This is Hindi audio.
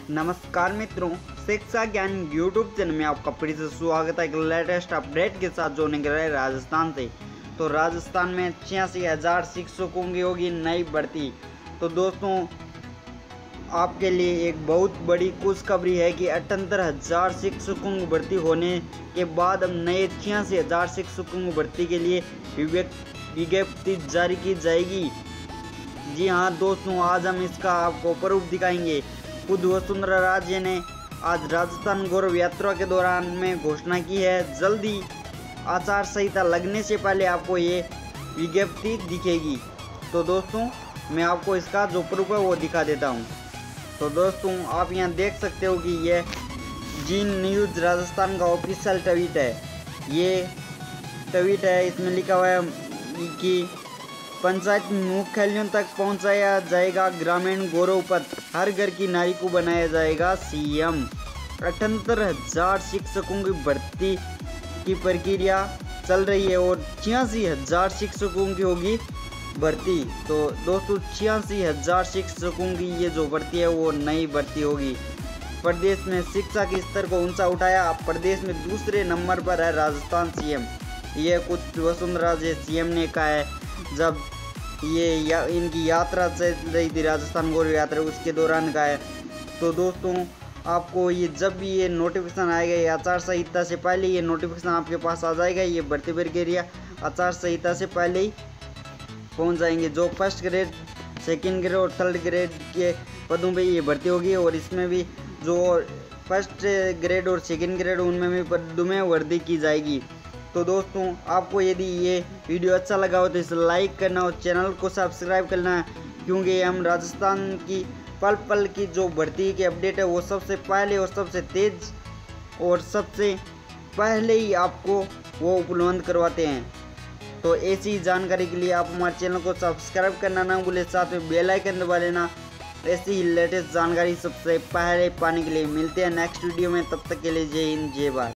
नमस्कार मित्रों, शिक्षा ज्ञान यूट्यूब चैनल में आपका फिर से स्वागत है एक लेटेस्ट अपडेट के साथ जो निकल रहा है राजस्थान से। तो राजस्थान में 86,000 शिक्षकों की होगी नई भर्ती। तो दोस्तों आपके लिए एक बहुत बड़ी खुशखबरी है कि 78,000 शिक्षकों की भर्ती होने के बाद अब नए 86,000 शिक्षकों की भर्ती के लिए विज्ञप्ति जारी की जाएगी। जी हाँ दोस्तों, आज हम इसका आपको प्रूफ दिखाएंगे। खुद वसुंधरा राजे ने आज राजस्थान गौरव यात्रा के दौरान में घोषणा की है। जल्दी आचार संहिता लगने से पहले आपको ये विज्ञप्ति दिखेगी। तो दोस्तों मैं आपको इसका जो प्रूफ है वो दिखा देता हूँ। तो दोस्तों आप यहाँ देख सकते हो कि ये जी न्यूज़ राजस्थान का ऑफिशियल ट्वीट है। ये ट्वीट है, इसमें लिखा हुआ है कि पंचायत मुख्यालयों तक पहुंचाया जाएगा ग्रामीण गौरव पथ, हर घर की नारी को बनाया जाएगा सीएम। 78,000 शिक्षकों की भर्ती की प्रक्रिया चल रही है और 86,000 शिक्षकों की होगी भर्ती। तो दोस्तों 86,000 शिक्षकों की ये जो भर्ती है वो नई भर्ती होगी। प्रदेश में शिक्षा के स्तर को ऊंचा उठाया, प्रदेश में दूसरे नंबर पर है राजस्थान सीएम। ये कुछ वसुंधरा राजे सीएम ने कहा है जब इनकी यात्रा चल रही थी, राजस्थान गौरव यात्रा, उसके दौरान का है। तो दोस्तों आपको ये जब भी ये नोटिफिकेशन आएगा, ये आचार संहिता से पहले ये नोटिफिकेशन आपके पास आ जाएगा। ये भर्ती प्रक्रिया आचार संहिता से पहले ही पहुंच जाएंगे। जो फर्स्ट ग्रेड, सेकंड ग्रेड और थर्ड ग्रेड के पदों पे ये भर्ती होगी और इसमें भी जो फर्स्ट ग्रेड और सेकंड ग्रेड उनमें भी पदों में भर्ती की जाएगी। तो दोस्तों आपको यदि ये वीडियो अच्छा लगा हो तो इसे लाइक करना और चैनल को सब्सक्राइब करना, क्योंकि हम राजस्थान की पल पल की जो भर्ती की अपडेट है वो सबसे पहले और सबसे तेज़ और सबसे पहले ही आपको वो उपलब्ध करवाते हैं। तो ऐसी जानकारी के लिए आप हमारे चैनल को सब्सक्राइब करना ना भूलें, साथ में बेल आइकन दबा लेना। ऐसी ही लेटेस्ट जानकारी सबसे पहले पाने के लिए मिलते हैं नेक्स्ट वीडियो में। तब तक के लिए जय हिंद, जय भारत।